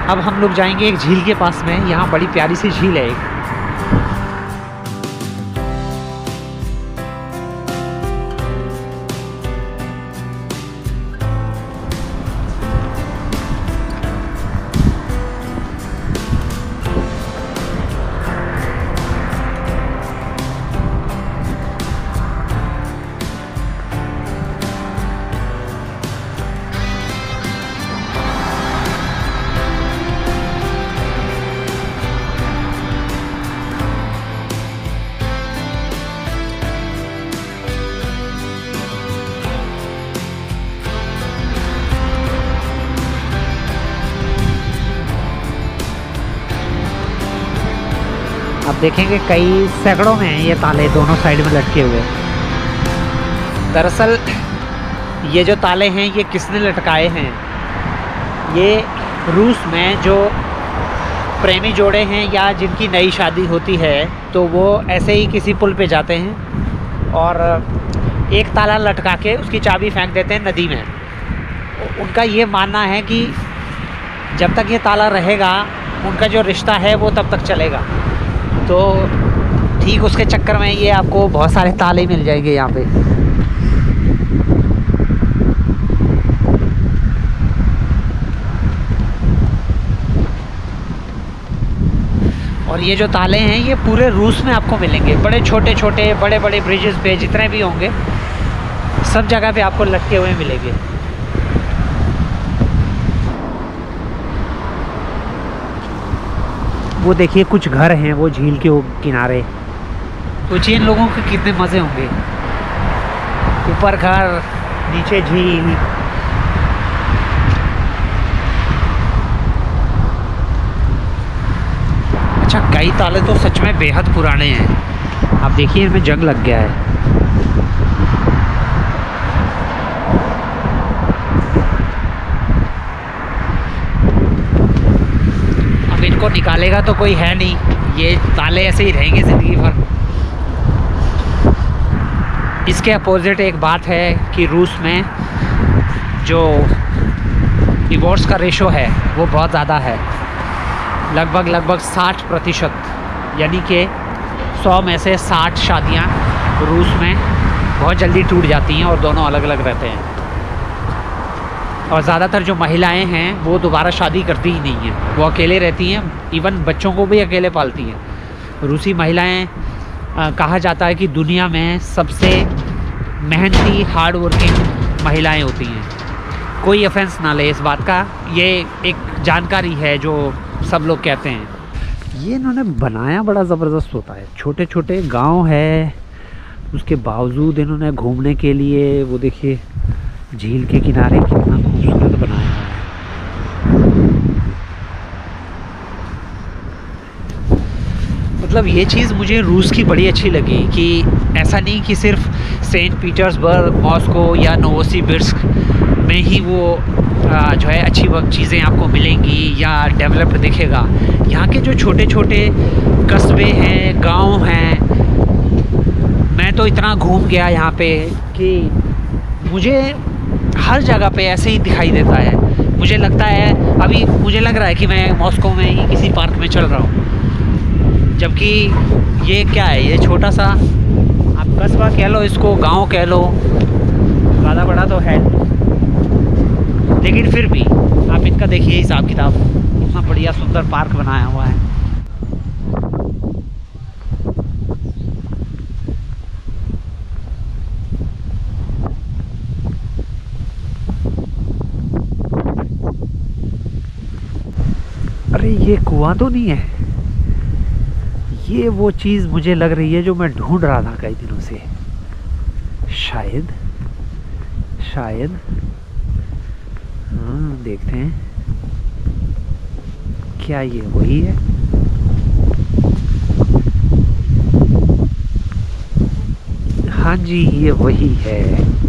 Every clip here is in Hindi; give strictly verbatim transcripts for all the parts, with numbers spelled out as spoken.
अब हम लोग जाएंगे एक झील के पास में। यहाँ बड़ी प्यारी सी झील है एक। आप देखेंगे कई सैकड़ों में हैं ये ताले दोनों साइड में लटके हुए। दरअसल ये जो ताले हैं ये किसने लटकाए हैं? ये रूस में जो प्रेमी जोड़े हैं या जिनकी नई शादी होती है तो वो ऐसे ही किसी पुल पे जाते हैं और एक ताला लटका के उसकी चाबी फेंक देते हैं नदी में। उनका ये मानना है कि जब तक ये ताला रहेगा उनका जो रिश्ता है वो तब तक चलेगा। तो ठीक उसके चक्कर में ये आपको बहुत सारे ताले मिल जाएंगे यहाँ पे। और ये जो ताले हैं ये पूरे रूस में आपको मिलेंगे, बड़े छोटे छोटे बड़े बड़े ब्रिजेस पे जितने भी होंगे सब जगह पे आपको लटके हुए मिलेंगे। वो देखिए कुछ घर हैं वो झील के किनारे। सोचिए इन लोगों के कितने मज़े होंगे। ऊपर घर, नीचे झील। अच्छा, कई ताले तो सच में बेहद पुराने हैं। आप देखिए इनमें जंग लग गया है। अब इनको निकालेगा तो कोई है नहीं, ये ताले ऐसे ही रहेंगे ज़िंदगी भर। इसके अपोजिट एक बात है कि रूस में जो डिवोर्स का रेशो है वो बहुत ज़्यादा है, लगभग लगभग साठ प्रतिशत, यानी कि सौ में से साठ शादियां रूस में बहुत जल्दी टूट जाती हैं और दोनों अलग अलग रहते हैं। और ज़्यादातर जो महिलाएं हैं वो दोबारा शादी करती ही नहीं हैं, वो अकेले रहती हैं, इवन बच्चों को भी अकेले पालती हैं। रूसी महिलाएं आ, कहा जाता है कि दुनिया में सबसे मेहनती हार्ड वर्किंग महिलाएं होती हैं। कोई ऑफेंस ना ले इस बात का, ये एक जानकारी है जो सब लोग कहते हैं। ये इन्होंने बनाया बड़ा ज़बरदस्त होता है, छोटे छोटे गांव है, उसके बावजूद इन्होंने घूमने के लिए वो देखिए झील के किनारे कितना खूबसूरत बनाया है। मतलब ये चीज़ मुझे रूस की बड़ी अच्छी लगी कि ऐसा नहीं कि सिर्फ सेंट पीटर्सबर्ग, मॉस्को या नोवोसिबिर्स्क में ही वो आ, जो है अच्छी वक्त चीज़ें आपको मिलेंगी या डेवलप्ड दिखेगा। यहाँ के जो छोटे छोटे कस्बे हैं, गांव हैं, मैं तो इतना घूम गया यहाँ पे कि मुझे हर जगह पे ऐसे ही दिखाई देता है। मुझे लगता है अभी मुझे लग रहा है कि मैं मॉस्को में ही किसी पार्क में चल रहा हूँ, जबकि ये क्या है, ये छोटा सा आप कस्बा कह लो, इसको गांव कह लो, ज़्यादा बड़ा तो है, लेकिन फिर भी आप इनका देखिए हिसाब किताब, इतना बढ़िया सुंदर पार्क बनाया हुआ है। अरे ये कुआं तो नहीं है, ये वो चीज़ मुझे लग रही है जो मैं ढूंढ रहा था कई दिनों से। शायद शायद हाँ, देखते हैं क्या ये वही है। हाँ जी, ये वही है।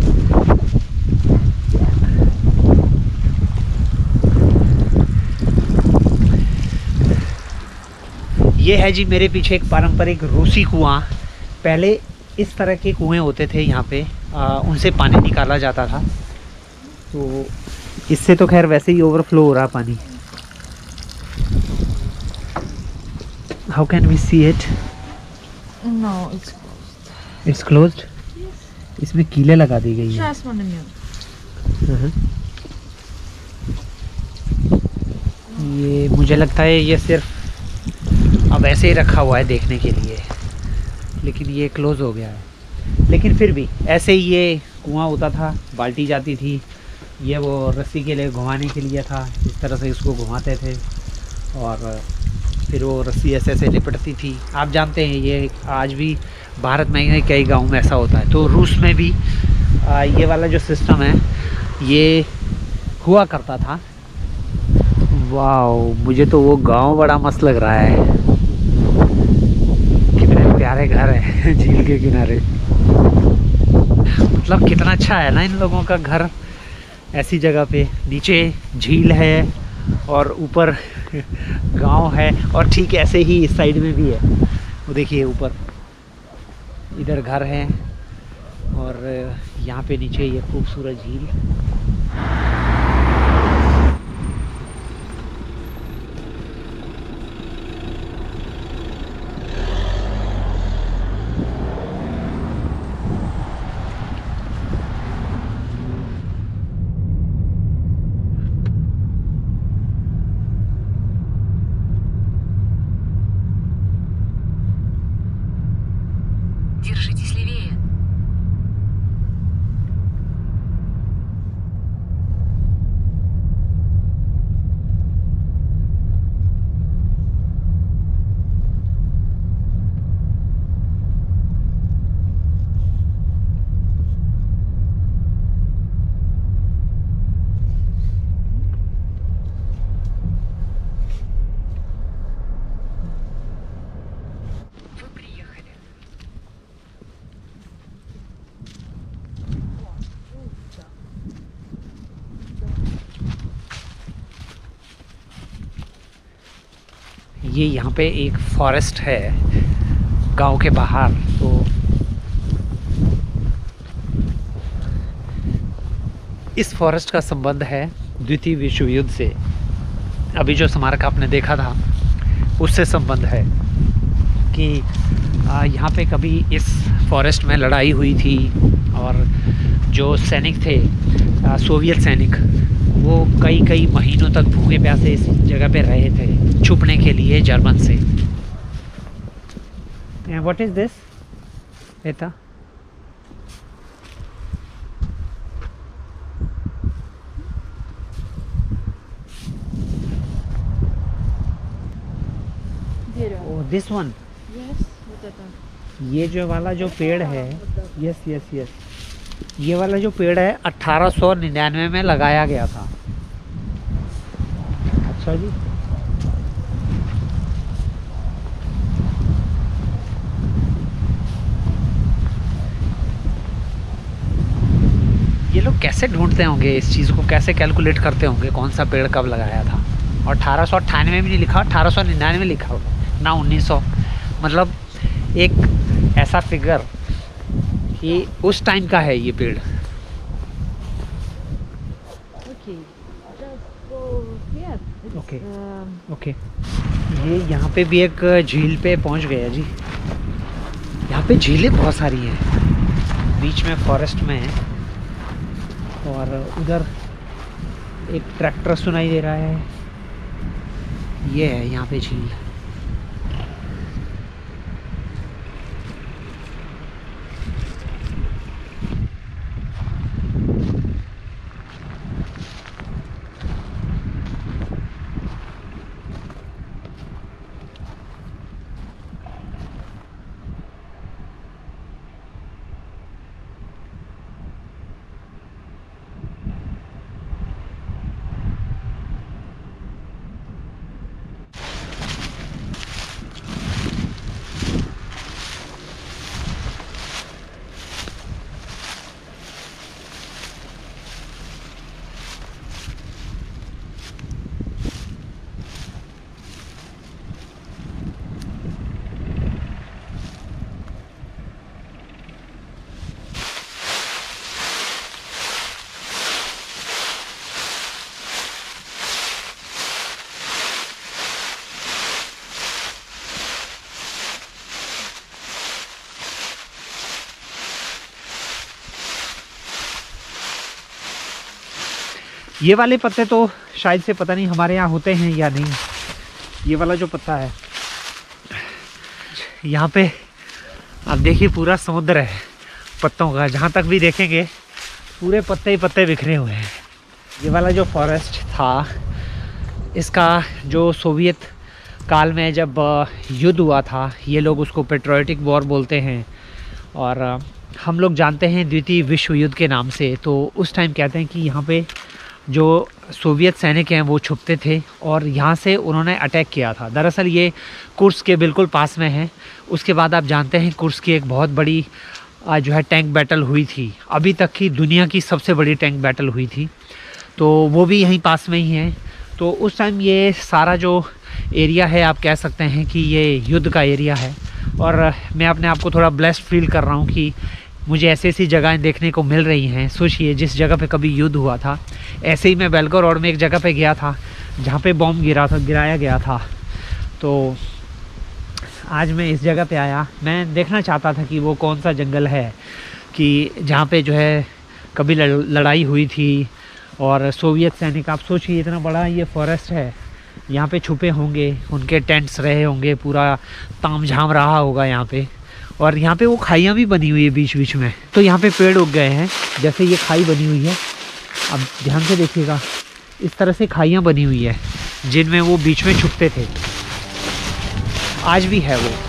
ये है जी मेरे पीछे एक पारंपरिक रूसी कुआं। पहले इस तरह के कुएं होते थे यहाँ पे, आ, उनसे पानी निकाला जाता था। तो इससे तो खैर वैसे ही ओवरफ्लो हो रहा पानी, How can we see it? No, it's closed. It's closed. Yes. इसमें कीलें लगा दी गई हैं। Just one minute. हम्म। ये मुझे लगता है ये सिर्फ अब ऐसे ही रखा हुआ है देखने के लिए, लेकिन ये क्लोज़ हो गया है। लेकिन फिर भी ऐसे ही ये कुआं होता था, बाल्टी जाती थी, ये वो रस्सी के लिए घुमाने के लिए था, इस तरह से इसको घुमाते थे और फिर वो रस्सी ऐसे ऐसे लिपटती थी। आप जानते हैं ये आज भी भारत में कई गाँव में ऐसा होता है। तो रूस में भी आ, ये वाला जो सिस्टम है ये हुआ करता था। वाओ, मुझे तो वो गांव बड़ा मस्त लग रहा है। कितने प्यारे घर हैं झील के किनारे। मतलब कितना अच्छा है ना इन लोगों का घर, ऐसी जगह पे। नीचे झील है और ऊपर गांव है, और ठीक ऐसे ही इस साइड में भी है। वो देखिए ऊपर इधर घर है और यहाँ पे नीचे ये खूबसूरत झील। Держитесь левее. Вы приехали. ये यहाँ पे एक फॉरेस्ट है गांव के बाहर। तो इस फॉरेस्ट का संबंध है द्वितीय विश्व युद्ध से। अभी जो स्मारक आपने देखा था उससे संबंध है कि यहाँ पे कभी इस फॉरेस्ट में लड़ाई हुई थी और जो सैनिक थे, सोवियत सैनिक, वो कई कई महीनों तक भूखे प्यासे इस जगह पे रहे थे छुपने के लिए जर्मन से। व्हाट इज दिस एता? Дерево. This one. Yes, вот это. ये जो वाला जो पेड़ है, यस यस यस, ये वाला जो पेड़ है अठारह सौ निन्यानवे में लगाया गया था। अच्छा जी। ये लोग कैसे ढूंढते होंगे इस चीज़ को, कैसे कैलकुलेट करते होंगे कौन सा पेड़ कब लगाया था। और अठारह सौ अट्ठानवे में नहीं लिखा, अठारह सौ निन्यानवे में लिखा होगा ना, उन्नीस सौ। मतलब एक ऐसा फिगर कि उस टाइम का है ये पेड़। Okay. Just go here. It's, Okay. um, okay, ये यहाँ पे भी एक झील पे पहुँच गया जी। यहाँ पे झीलें बहुत सारी हैं बीच में फॉरेस्ट में है। और उधर एक ट्रैक्टर सुनाई दे रहा है। ये है यहाँ पे झील। ये वाले पत्ते तो शायद से पता नहीं हमारे यहाँ होते हैं या नहीं। ये वाला जो पत्ता है, यहाँ पे आप देखिए पूरा समुद्र है पत्तों का, जहाँ तक भी देखेंगे पूरे पत्ते ही पत्ते बिखरे हुए हैं। ये वाला जो फॉरेस्ट था, इसका जो सोवियत काल में जब युद्ध हुआ था, ये लोग उसको पेट्रियोटिक वॉर बोलते हैं और हम लोग जानते हैं द्वितीय विश्व युद्ध के नाम से। तो उस टाइम कहते हैं कि यहाँ पे जो सोवियत सैनिक हैं वो छुपते थे और यहाँ से उन्होंने अटैक किया था। दरअसल ये कुर्स्क के बिल्कुल पास में है। उसके बाद आप जानते हैं कुर्स्क की एक बहुत बड़ी जो है टैंक बैटल हुई थी, अभी तक की दुनिया की सबसे बड़ी टैंक बैटल हुई थी, तो वो भी यहीं पास में ही है। तो उस टाइम ये सारा जो एरिया है आप कह सकते हैं कि ये युद्ध का एरिया है। और मैं अपने आप को थोड़ा ब्लेस्ड फील कर रहा हूँ कि मुझे ऐसी ऐसी जगहें देखने को मिल रही हैं। सोचिए जिस जगह पे कभी युद्ध हुआ था, ऐसे ही मैं बेलको रोड में एक जगह पे गया था जहाँ पे बॉम्ब गिरा था गिराया गया था। तो आज मैं इस जगह पे आया, मैं देखना चाहता था कि वो कौन सा जंगल है कि जहाँ पे जो है कभी लड़ाई हुई थी और सोवियत सैनिक, आप सोचिए इतना बड़ा ये फॉरेस्ट है, यहाँ पे छुपे होंगे, उनके टेंट्स रहे होंगे, पूरा तामझाम रहा होगा यहाँ पे। और यहाँ पे वो खाइयाँ भी बनी हुई है बीच बीच में, तो यहाँ पे पेड़ उग गए हैं, जैसे ये खाई बनी हुई है, अब ध्यान से देखिएगा, इस तरह से खाइयाँ बनी हुई है जिनमें वो बीच में छुपते थे, आज भी है वो।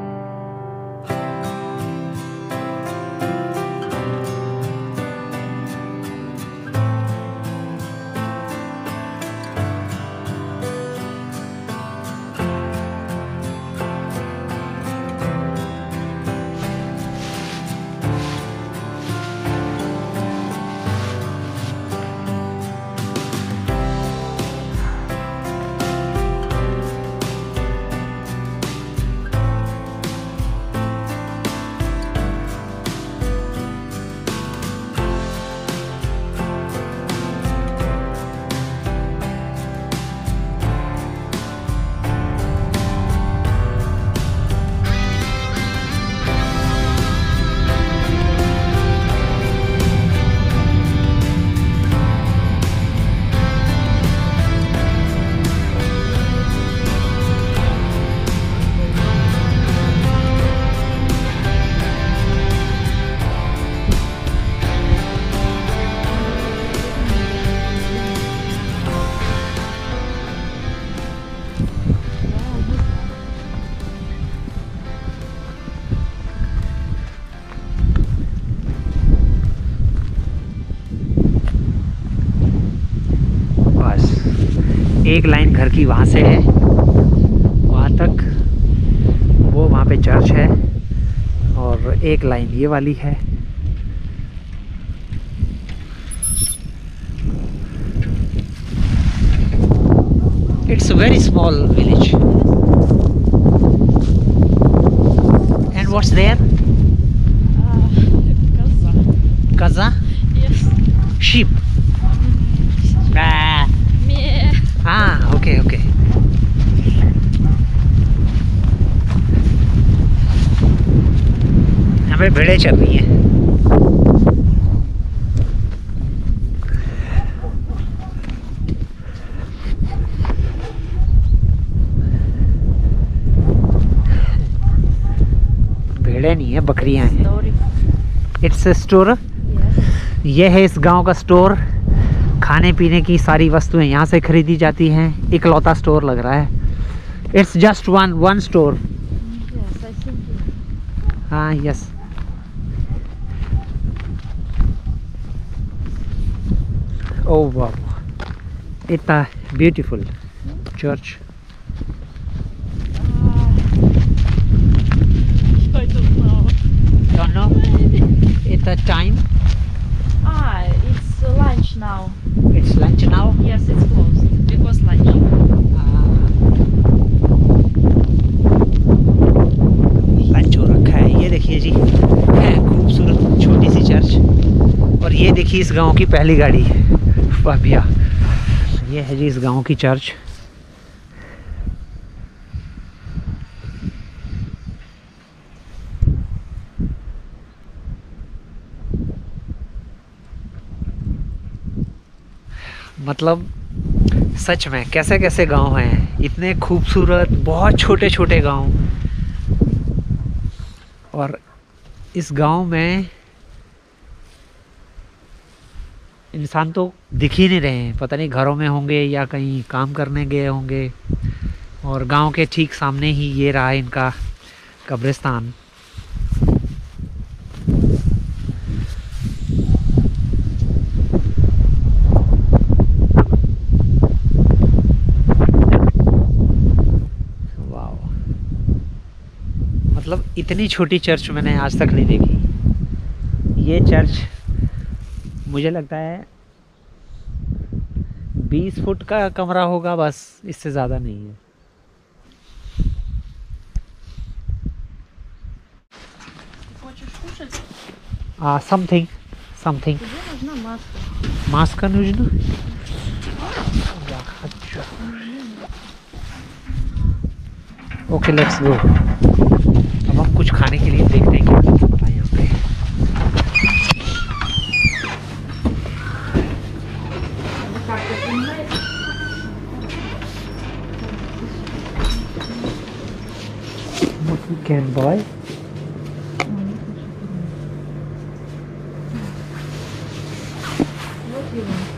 एक लाइन घर की वहाँ से है वहाँ तक, वो वहाँ पे चर्च है, और एक लाइन ये वाली है। It's a very small village. And what's there? Uh, Kaza. Kaza? Yes. Sheep. Ah. Meh. Ah, okay, okay. यहाँ पे भेड़ें चल रही हैं। भेड़ें नहीं है, बकरियां हैं। Story. It's a store. Yes. ये है इस गांव का स्टोर। खाने पीने की सारी वस्तुएं यहाँ से खरीदी जाती हैं। इकलौता स्टोर लग रहा है। It's just one one store. Yes, I think it. हाँ, यस। ओह वाह, इतना beautiful church. I don't know. Don't know? It's a time. Ah, it's uh, lunch now. It's lunch now. Yes, it's closed because lunch. Lunch हो रखा है। ये देखिए जी, है खूबसूरत छोटी सी चर्च। और ये देखिए इस गांव की पहली गाड़ी। वाह भैया, ये है जी इस गांव की चर्च। मतलब सच में कैसे कैसे गांव हैं, इतने खूबसूरत, बहुत छोटे छोटे गांव। और इस गांव में इंसान तो दिख ही नहीं रहे हैं, पता नहीं घरों में होंगे या कहीं काम करने गए होंगे। और गांव के ठीक सामने ही ये रहा इनका कब्रिस्तान। वाह, मतलब इतनी छोटी चर्च मैंने आज तक नहीं देखी। ये चर्च मुझे लगता है बीस फुट का कमरा होगा, बस इससे ज़्यादा नहीं है। А, something, something. Тебе нужна маска. Маска нужна? Я хочу. Okay, let's go. अब हम कुछ खाने के लिए देखते हैं क्या मिलता है यहाँ पे। What we can buy? What do you want?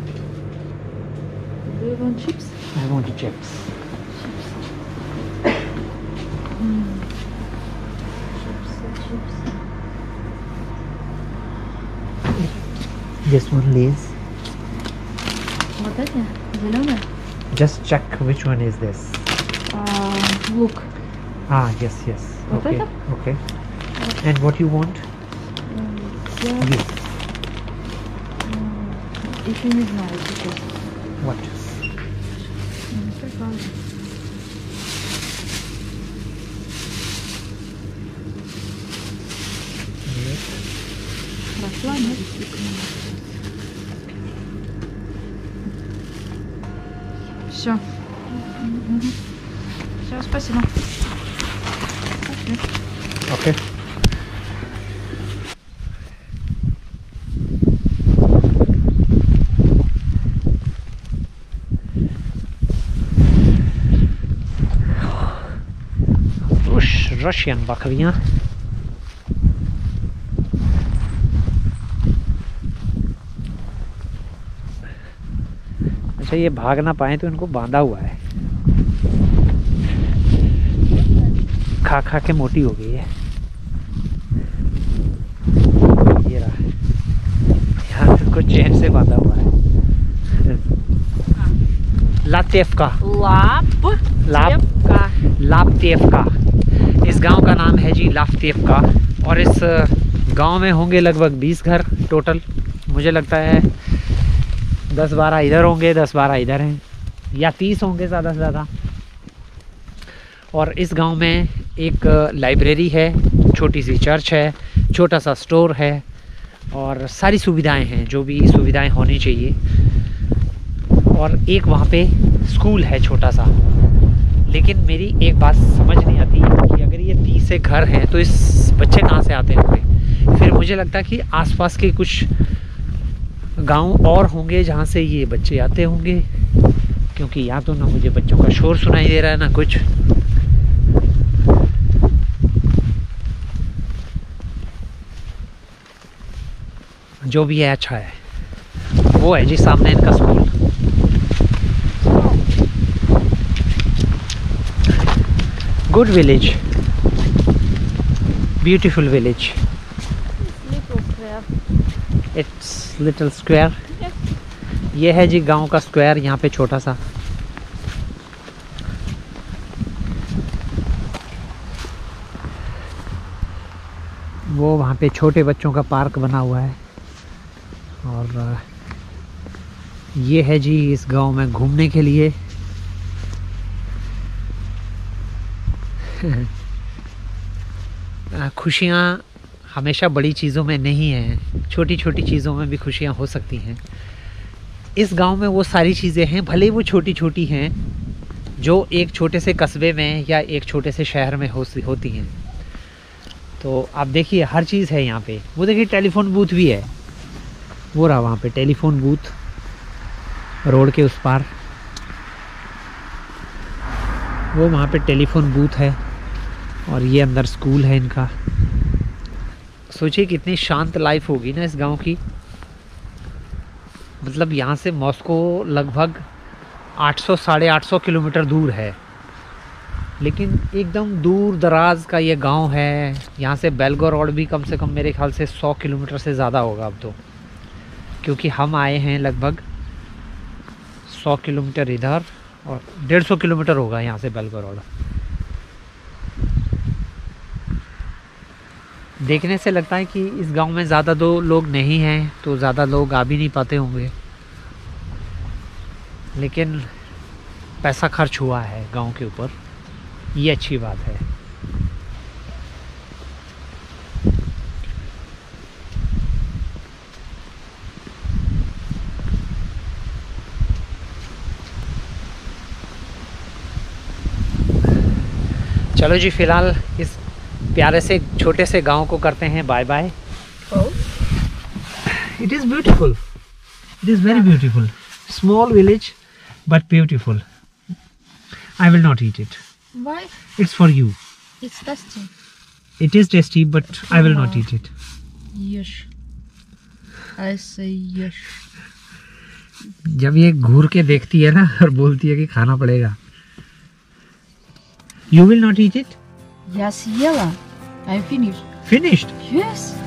Do you want chips? I want the chips. Chips, chips. This one, Lays. Вот эти? Зеленые? Just check which one is this. А, лук. Ah, yes, yes. Вот Okay, это? okay. And what you want? М, Я Yes. м, еще не знаю сейчас. What? М, прикольно. Прошла, нет? Все. Все, спасибо. Пошли. Okay. Rush, Russian बकरियाँ। अच्छा, ये भाग ना पाए तो इनको बांधा हुआ है, खा खा के मोटी हो गई है। ये रहा, यहाँ इसको चेन से बांधा हुआ है। लातेफका, Лап. लाप Тепка. लाप्तेफका, इस गांव का नाम है जी लाप्तेफका। और इस गांव में होंगे लगभग बीस घर टोटल। मुझे लगता है दस बारह इधर होंगे, दस बारह इधर हैं, या तीस होंगे ज़्यादा से ज़्यादा। और इस गांव में एक लाइब्रेरी है, छोटी सी चर्च है, छोटा सा स्टोर है और सारी सुविधाएं हैं जो भी सुविधाएं होनी चाहिए। और एक वहाँ पे स्कूल है छोटा सा। लेकिन मेरी एक बात समझ नहीं आती कि अगर ये तीस से घर हैं तो इस बच्चे कहाँ से आते होंगे। फिर मुझे लगता है कि आसपास के कुछ गांव और होंगे जहाँ से ये बच्चे आते होंगे, क्योंकि यहाँ तो ना मुझे बच्चों का शोर सुनाई दे रहा है ना कुछ। जो भी है अच्छा है। वो है जी सामने इनका school. Good village, beautiful village. Little crab. It's little square. ये है जी गांव का स्क्वायर, यहाँ पे छोटा सा। वो वहाँ पे छोटे बच्चों का पार्क बना हुआ है। और ये है जी इस गांव में घूमने के लिए। खुशियाँ हमेशा बड़ी चीज़ों में नहीं हैं, छोटी छोटी चीज़ों में भी खुशियाँ हो सकती हैं। इस गांव में वो सारी चीज़ें हैं, भले वो छोटी छोटी हैं, जो एक छोटे से कस्बे में या एक छोटे से शहर में हो होती हैं। तो आप देखिए हर चीज़ है यहाँ पे। वो देखिए टेलीफोन बूथ भी है, वो रहा वहाँ पे टेलीफोन बूथ। रोड के उस पार वो वहाँ पे टेलीफोन बूथ है और ये अंदर स्कूल है इनका। सोचिए कितनी शांत लाइफ होगी ना इस गांव की। मतलब यहाँ से मॉस्को लगभग आठ सौ साढ़े आठ सौ किलोमीटर दूर है, लेकिन एकदम दूर दराज का ये गांव है। यहाँ से बेलगोरोड भी कम से कम मेरे ख्याल से सौ किलोमीटर से ज़्यादा होगा अब तो, क्योंकि हम आए हैं लगभग सौ किलोमीटर इधर और डेढ़ सौ किलोमीटर होगा यहाँ से बेलगोरोड। देखने से लगता है कि इस गांव में ज़्यादा दो लोग नहीं हैं, तो ज़्यादा लोग आ भी नहीं पाते होंगे, लेकिन पैसा खर्च हुआ है गांव के ऊपर, ये अच्छी बात है। चलो जी, फिलहाल इस प्यारे से छोटे से गांव को करते हैं bye bye. It is beautiful, it is very beautiful, small village but beautiful. I will not eat it. Why? It's for you. It's tasty. It is tasty, but I will not eat it. Yes. I say yes. जब ये घूर के देखती है ना और बोलती है कि खाना पड़ेगा। You will not eat it? Yes, Yella. I finished. Finished? Yes.